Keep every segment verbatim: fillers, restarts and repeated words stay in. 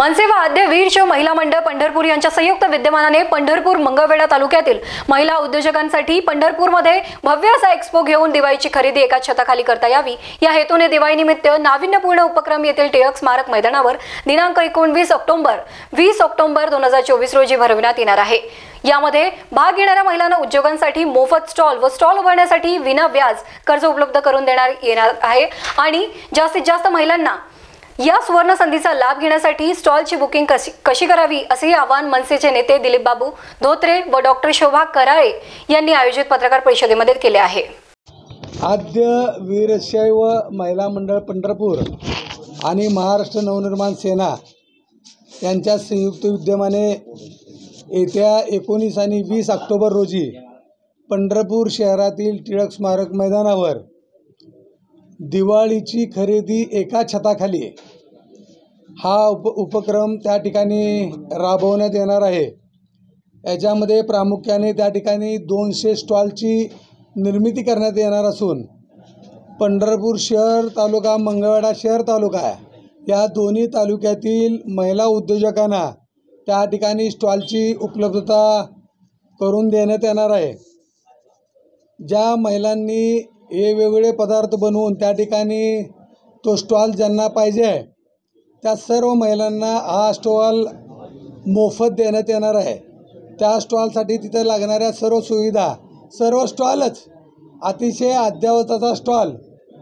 मनसे व आद्य वीरशैव महिला मंडळ पंढरपूर यांच्या संयुक्त विद्यमानाने पंढरपूर मंगळवेढा तालुक्यातील महिला उद्योजकांसाठी पंढरपूरमध्ये भव्य असा एक्सपो घेऊन दिवाळीची खरेदी एका छताखाली करता यावी या हेतूने दिवाळीनिमित्त नाविन्यपूर्ण उपक्रम येथील टिळक स्मारक मैदानावर दिनांक एकोणवीस ऑक्टोबर वीस ऑक्टोबर दोन हजार चोवीस रोजी भरविण्यात येणार आहे। यामध्ये भाग घेणाऱ्या महिलांना उद्योगांसाठी मोफत स्टॉल व स्टॉल उभारण्यासाठी विना व्याज कर्ज उपलब्ध करून देण्यात येणार आहे आणि जास्तीत जास्त महिलांना या सुवर्ण संधीचा लाभ घेण्यासाठी स्टॉलची बुकिंग कशी कशी करावी असे आवाहन मनसेचे नेते दिलीप बाबू धोत्रे व डॉक्टर शोभा कराळे यांनी आयोजित पत्रकार परिषदेमध्ये केले आहे। आद्य वीरशैव महिला मंडळ पंढरपूर आणि महाराष्ट्र नवनिर्माण सेना यांच्या संयुक्त विद्यमाने येत्या एकोणीस आणि वीस ऑक्टोबर रोजी पंढरपूर शहरातील टिळक स्मारक मैदानावर दिवाळीची खरेदी एका छताखाली हा उप उपक्रम त्या ठिकाणी राबवण्यात येणार आहे। याच्यामध्ये प्रामुख्याने त्या ठिकाणी दोनशे स्टॉलची निर्मिती करण्यात येणार असून पंढरपूर शहर तालुका मंगळवेढा शहर तालुका या दोन्ही तालुक्यातील महिला उद्योजकांना त्या ठिकाणी स्टॉलची उपलब्धता करून देण्यात येणार आहे। ज्या महिलांनी हे वेगवेगळे पदार्थ बनवून त्या ठिकाणी तो स्टॉल ज्यांना पाहिजे आहे त्या सर्व महिलांना हा स्टॉल मोफत देण्यात येणार आहे। त्या स्टॉलसाठी तिथे लागणाऱ्या सर्व सुविधा सर्व स्टॉलच अतिशय अद्ययावताचा स्टॉल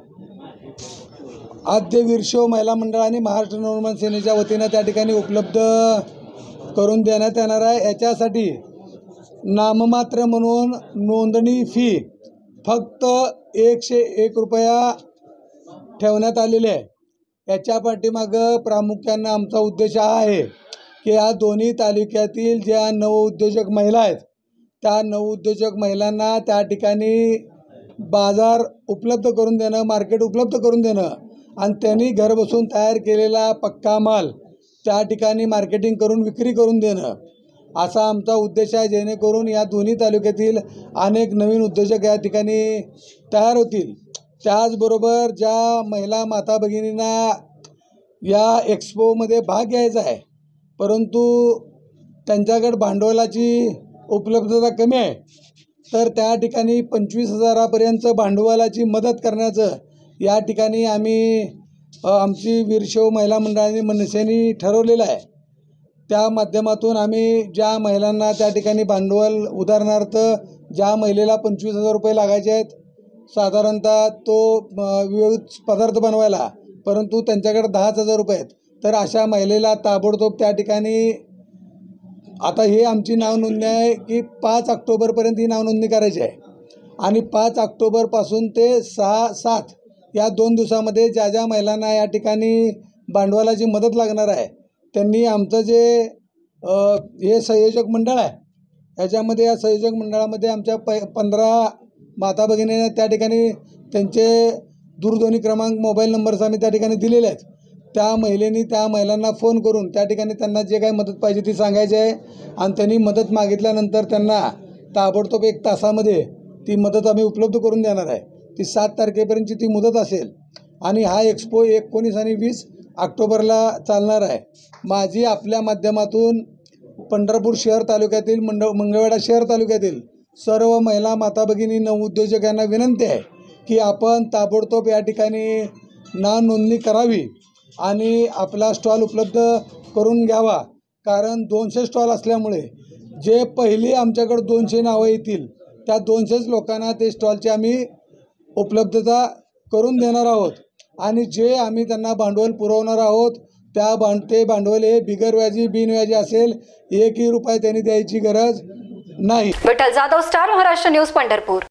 आद्य वीरशैव महिला मंडळ आणि महाराष्ट्र नवनिर्माण सेनेच्या वतीनं त्या ठिकाणी उपलब्ध करून देण्यात येणार आहे। याच्यासाठी नाममात्र म्हणून नोंदणी फी फक्त एकशे एक रुपया ठेवण्यात आलेले आहे। याच्या पाठीमागं प्रामुख्यानं आमचा उद्देश हा आहे की या दोन्ही तालुक्यातील ज्या नवउद्योजक महिला आहेत त्या नवउद्योजक महिलांना त्या ठिकाणी बाजार उपलब्ध करून देणं, मार्केट उपलब्ध करून देणं आणि त्यांनी घर बसून तयार केलेला पक्का माल त्या ठिकाणी मार्केटिंग करून विक्री करून देणं असा आमचा उद्देश आहे, जेणेकरून या दोन्ही तालुक्यातील अनेक नवीन उद्योजक या ठिकाणी तयार होतील। त्याचबरोबर ज्या महिला माता भगिनींना या एक्सपोमध्ये भाग घ्यायचा आहे परंतु त्यांच्याकडे भांडवलाची उपलब्धता कमी आहे तर त्या ठिकाणी पंचवीस हजारापर्यंत भांडवलाची मदत करण्याचं या ठिकाणी आम्ही आमची वीरशैव महिला मंडळाने मनसेने ठरवलेलं आहे। त्या माध्यमातून आम्ही ज्या महिलांना त्या ठिकाणी भांडवल उदाहरणार्थ ज्या महिलेला पंचवीस हजार रुपये लागायचे आहेत साधारणतः तो विविध पदार्थ बनवायला परंतु त्यांच्याकडे दहाच हजार रुपये आहेत तर अशा महिलेला ताबडतोब त्या ठिकाणी आता हे आमची नावनोंदणी आहे की पाच ऑक्टोबरपर्यंत ही नावनोंदणी करायची आहे आणि पाच ऑक्टोबरपासून ते सहा सात या दोन दिवसामध्ये ज्या ज्या महिलांना या ठिकाणी भांडवलाची मदत लागणार आहे त्यांनी आमचं जे हे संयोजक मंडळ आहे ह्याच्यामध्ये या संयोजक मंडळामध्ये आमच्या प पंधरा माता भगिनींना त्या ठिकाणी त्यांचे दूरध्वनी क्रमांक मोबाईल नंबर्स आम्ही त्या ठिकाणी दिलेले आहेत। त्या महिलेनी त्या महिलांना फोन करून त्या ठिकाणी त्यांना जे काही मदत पाहिजे ती सांगायची आहे आणि त्यांनी मदत मागितल्यानंतर त्यांना ताबडतोब एक तासामध्ये ती मदत आम्ही उपलब्ध करून देणार आहे। ती सात तारखेपर्यंतची ती मुदत असेल आणि हा एक्सपो एकोणीस आणि वीस ऑक्टोबरला चालणार आहे। माझी आपल्या माध्यमातून पंढरपूर शहर तालुक्यातील मंड मंगळवेढा शहर तालुक्यातील सर्व महिला माता भगिनी नवउद्योजकांना विनंती आहे की आपण ताबडतोब या ठिकाणी नाव नोंदणी करावी आणि आपला स्टॉल उपलब्ध करून घ्यावा। कारण दोनशे स्टॉल असल्यामुळे जे पहिली आमच्याकडे दोनशे नावं येतील त्या दोनशेच लोकांना ते स्टॉलची आम्ही उपलब्धता करून देणार आहोत आणि जे आम्ही त्यांना भांडवल पुरवणार आहोत त्या भांड ते भांडवल हे बिगरव्याजी बिनव्याजी असेल, एकही रुपये त्यांनी द्यायची गरज नाही। Vitthal Jadhav, Star Maharashtra News, Pandharpur.